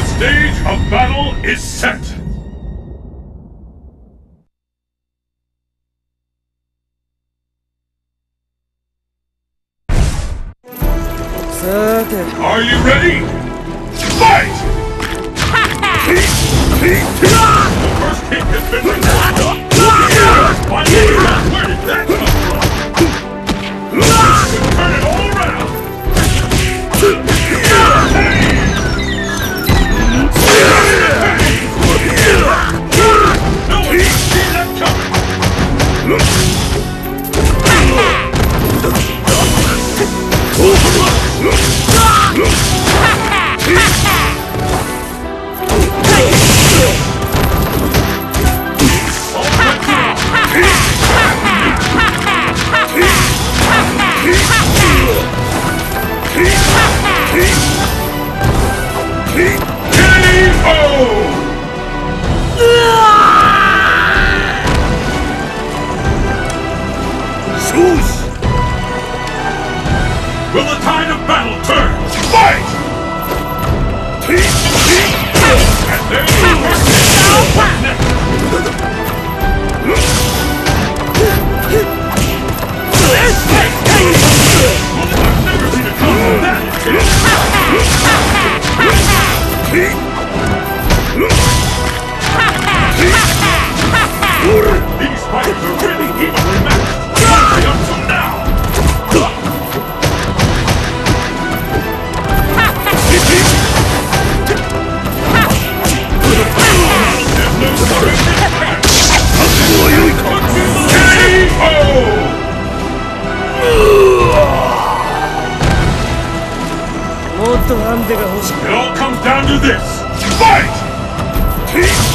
Stage of battle is set! Are you ready? Fight! The first hit has been recorded. Where did that come from? Turn it all around! No one can see that coming! Will the tide of battle turn? Fight! And there's the first hit. What's next? I've never seen a combo that intense. These fighters are really evenly matched. What's up to now? It all comes down to this. Fight!